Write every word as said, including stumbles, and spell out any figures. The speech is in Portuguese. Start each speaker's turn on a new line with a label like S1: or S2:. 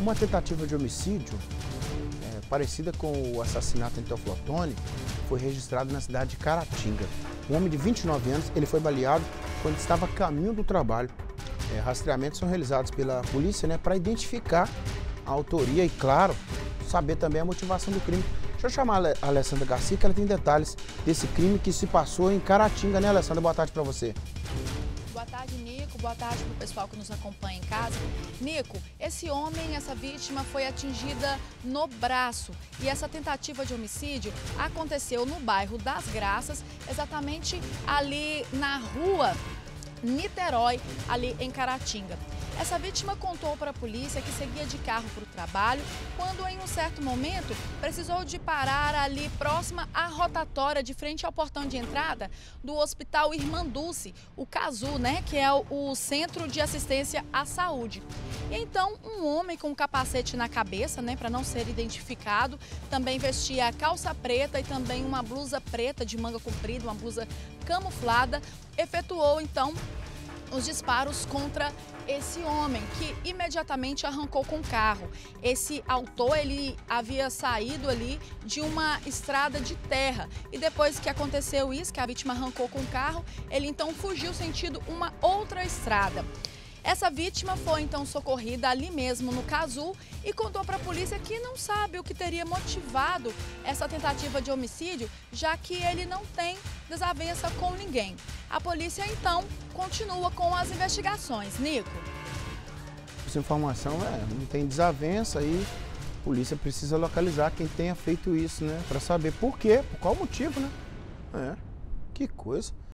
S1: Uma tentativa de homicídio, é, parecida com o assassinato em Teoflotone, foi registrado na cidade de Caratinga. Um homem de vinte e nove anos, ele foi baleado quando estava a caminho do trabalho. É, rastreamentos são realizados pela polícia, né, para identificar a autoria e, claro, saber também a motivação do crime. Deixa eu chamar a Alessandra Garcia, que ela tem detalhes desse crime que se passou em Caratinga, né, Alessandra? Boa tarde para você.
S2: Boa tarde, Nico. Boa tarde para o pessoal que nos acompanha em casa. Nico, esse homem, essa vítima foi atingida no braço e essa tentativa de homicídio aconteceu no bairro das Graças, exatamente ali na rua Niterói, ali em Caratinga. Essa vítima contou para a polícia que seguia de carro para o trabalho quando, em um certo momento, precisou de parar ali próxima à rotatória, de frente ao portão de entrada do Hospital Irmã Dulce, o CASU, né, que é o, o Centro de Assistência à Saúde. E então, um homem com um capacete na cabeça, né, para não ser identificado, também vestia calça preta e também uma blusa preta de manga comprida, uma blusa camuflada, efetuou, então, os disparos contra esse homem, que imediatamente arrancou com o carro. Esse autor, ele havia saído ali de uma estrada de terra e depois que aconteceu isso, que a vítima arrancou com o carro, ele então fugiu sentido uma outra estrada. Essa vítima foi então socorrida ali mesmo no CASU e contou para a polícia que não sabe o que teria motivado essa tentativa de homicídio, já que ele não tem desavença com ninguém. A polícia então continua com as investigações. Nico?
S1: Essa informação é, não tem desavença e a polícia precisa localizar quem tenha feito isso, né? Para saber por quê, por qual motivo, né? É, que coisa.